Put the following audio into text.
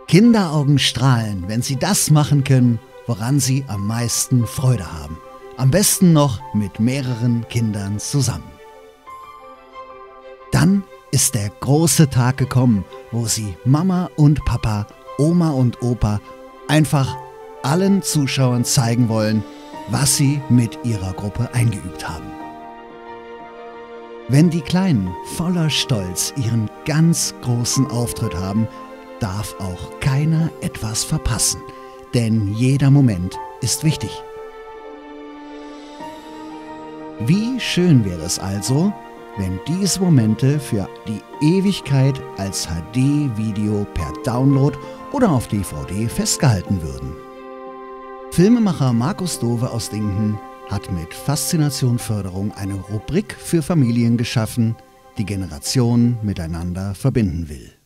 Kinderaugen strahlen, wenn sie das machen können, woran sie am meisten Freude haben. Am besten noch mit mehreren Kindern zusammen. Dann ist der große Tag gekommen, wo sie Mama und Papa, Oma und Opa einfach allen Zuschauern zeigen wollen, was sie mit ihrer Gruppe eingeübt haben. Wenn die Kleinen voller Stolz ihren ganz großen Auftritt haben, darf auch keiner etwas verpassen, denn jeder Moment ist wichtig. Wie schön wäre es also, wenn diese Momente für die Ewigkeit als HD-Video per Download oder auf DVD festgehalten würden. Filmemacher Markus Dove aus Dingen hat mit Faszination Förderung eine Rubrik für Familien geschaffen, die Generationen miteinander verbinden will.